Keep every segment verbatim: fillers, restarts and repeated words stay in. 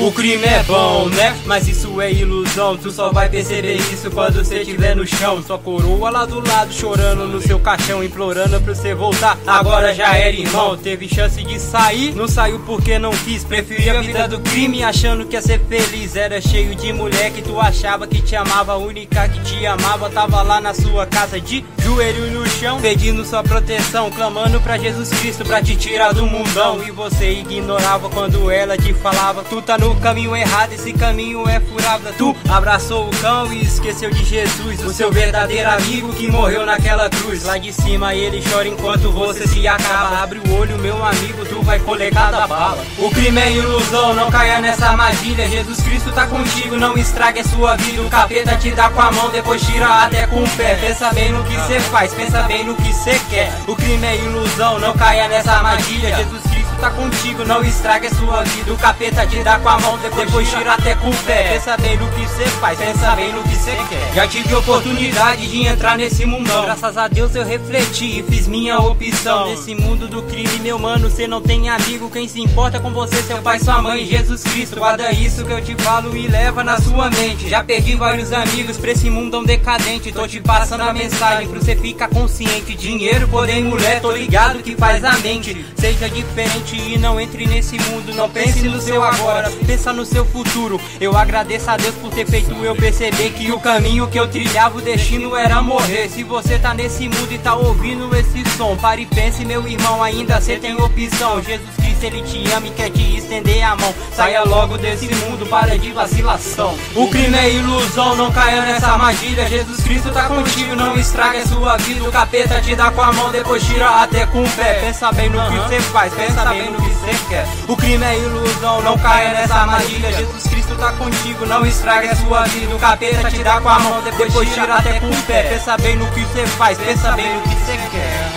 O crime é bom, né? Mas isso é ilusão. Tu só vai perceber isso quando cê estiver no chão. Sua coroa lá do lado chorando no seu caixão, implorando pra você voltar. Agora já era irmão, teve chance de sair, não saiu porque não quis. Preferia a vida do crime achando que ia ser feliz. Era cheio de mulher que tu achava que te amava. A única que te amava tava lá na sua casa de joelho no chão, pedindo sua proteção, clamando pra Jesus Cristo pra te tirar do mundão. E você ignorava quando ela te falava: tu tá no caminho errado, esse caminho é furado. Tu abraçou o cão e esqueceu de Jesus, o seu verdadeiro amigo que morreu naquela cruz. Lá de cima ele chora enquanto você se acaba. Abre o olho, meu amigo, tu vai colher cada bala. O crime é ilusão, não caia nessa armadilha. Jesus Cristo tá contigo, não estrague a sua vida. O capeta te dá com a mão, depois tira até com o pé. Pensa bem no que cê faz, pensa bem no que cê quer. O crime é ilusão, não caia nessa armadilha. Jesus Cristo tá contigo, não estrague a sua vida. O capeta te dá com a mão, depois tira até com o pé. Pensa bem no que cê faz, pensa bem no que cê quer. Já tive oportunidade de entrar nesse mundão, graças a Deus eu refleti e fiz minha opção. Nesse mundo do crime, meu mano, cê não tem amigo. Quem se importa com você, seu pai, sua mãe, Jesus Cristo. Guarda isso que eu te falo e leva na sua mente. Já perdi vários amigos pra esse mundão decadente. Tô te passando a mensagem pra você ficar consciente. Dinheiro, poder, mulher, tô ligado que faz a mente. Seja diferente e não entre nesse mundo. Não pense no seu agora, pensa no seu futuro. Eu agradeço a Deus por ter feito eu perceber que o caminho que eu trilhava, o destino era morrer. Se você tá nesse mundo e tá ouvindo esse som, pare e pense, meu irmão, ainda cê tem opção. Jesus Cristo, ele te ama e quer te estender a mão. Saia logo desse mundo, para de vacilação. O crime é ilusão, não caia nessa armadilha. Jesus Cristo tá contigo, não estrague a sua vida. O capeta te dá com a mão, depois tira até com o pé. Pensa bem no que cê faz, pensa bem no que cê quer. O crime é ilusão, não caia nessa armadilha. Jesus Cristo tá contigo, não estrague a sua vida. O capeta te dá com a mão, depois tira até com o pé. Pensa bem no que cê faz, pensa bem no que cê quer.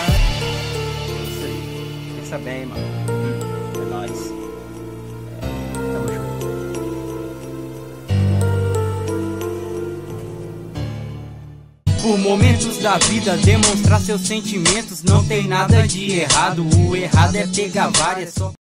Pensa bem, mano. É nóis. Tamo junto. Por momentos da vida, demonstrar seus sentimentos não tem nada de errado. O errado é pegar várias só